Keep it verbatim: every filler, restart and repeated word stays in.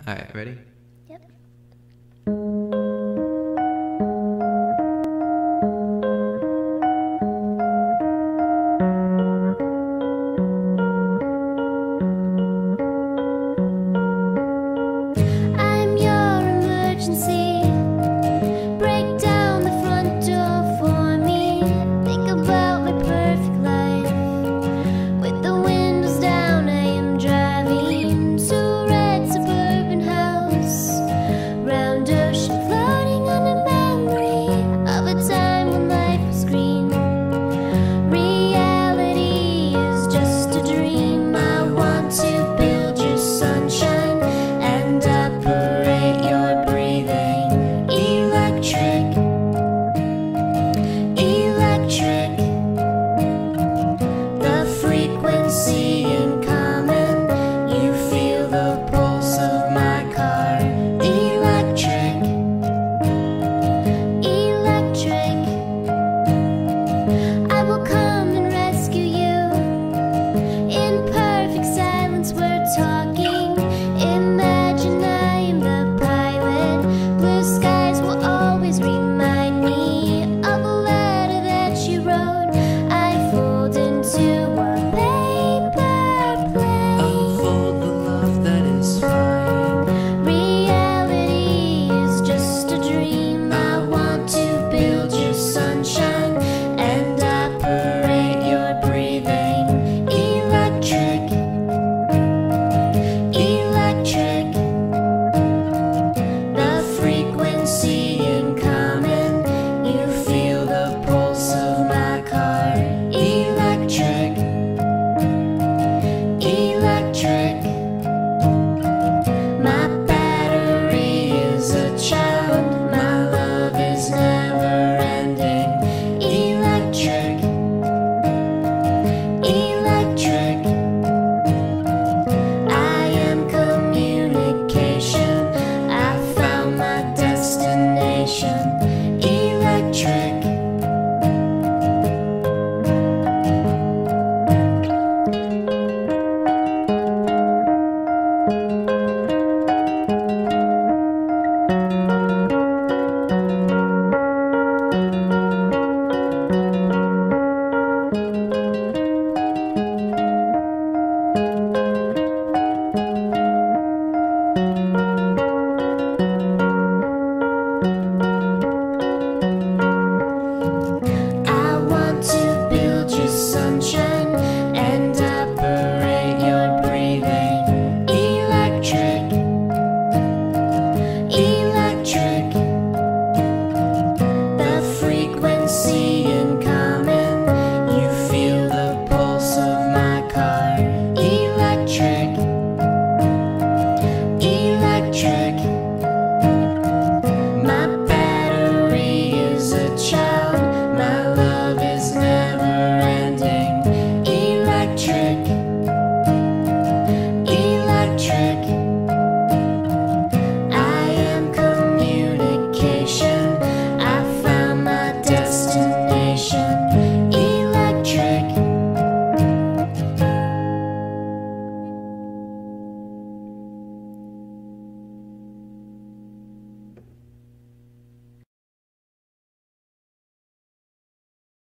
Alright, ready? Yep. I'm your emergency. Break down the front door for me. Think about my perfect life. With the windows down, I am driving to a red suburban house. Round ocean, floating on a memory of a time when life was green. Reality is just a dream. I want to build your sunshine and operate your breathing. Electric, electric. The frequency in common. You feel the pulse of my car. Electric, electric. I will come and rescue you. In perfect silence we're talking. Imagine I am the pilot. Blue skies will always remind me of a letter that you wrote. I fold into a paper plane. Unfold the love that is flying. Reality is just a dream. I want to build your sunshine and operate your breathing. Electric, electric. The frequency in common. You feel the pulse of my car. Electric, electric. My battery is a child. My love is never ending. Electric, electric. I am communication. I found my destination. Electric.